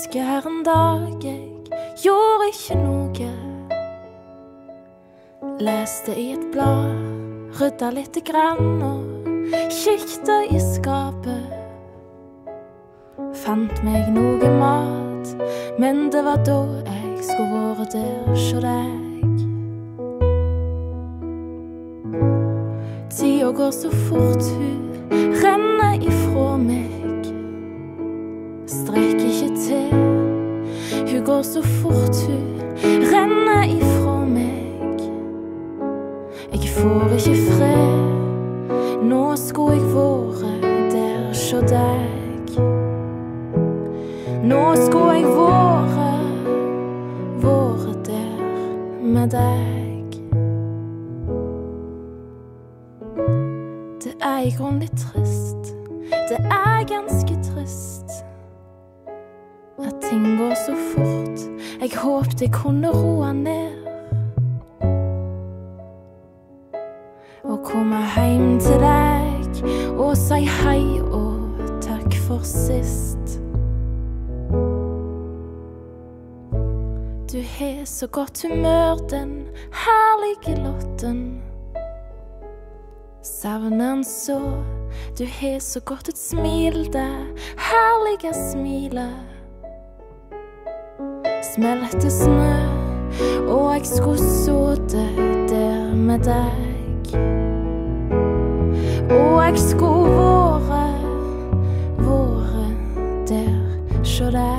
husker her en dag jeg gjorde ikke noe. Leste i et blad, rydda litt grann og kikta i skapet. Fant meg noe mat, men det var da jeg skulle vært der hos deg. Tida går så fort, hun renner ifra meg. Strekk ikke til, hun går så fort, hun renner ifra meg. Jeg får ikke fred, nå skulle jeg vært der hos deg. Nå skulle jeg vært der med deg. Det er i grunnen litt trist, det er ganske trist at ting går så fort. Jeg håpte jeg kunne roe ned og komme hjem til deg og si hei og takk for sist. Du har så godt humør, den herlige Lotten. Savner den så, du har så godt et smil, det herlige smilet. Smelte snø, og jeg skulle sådde der med deg. Og jeg skulle vært der hos deg.